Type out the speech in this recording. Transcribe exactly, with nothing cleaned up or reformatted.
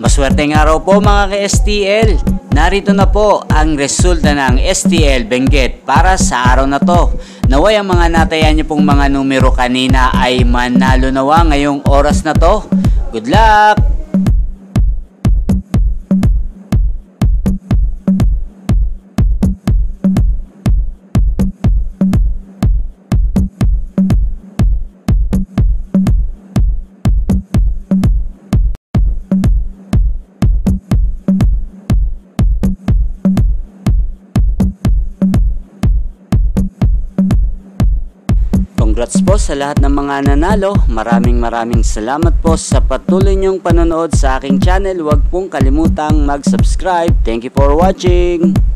Maswerteng araw po mga ka-S T L. Narito na po ang resulta ng S T L Benguet para sa araw na to. Naway ang mga natayan niyo pong mga numero kanina ay manalo nawa ngayong oras na to. Good luck! Congrats po sa lahat ng mga nanalo. Maraming maraming salamat po sa patuloy niyong panonood sa aking channel. Huwag pong kalimutang mag-subscribe. Thank you for watching.